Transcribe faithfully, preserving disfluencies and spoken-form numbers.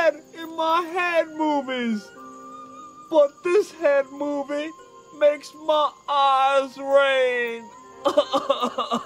head in my head movies. But this head movie makes my eyes rain.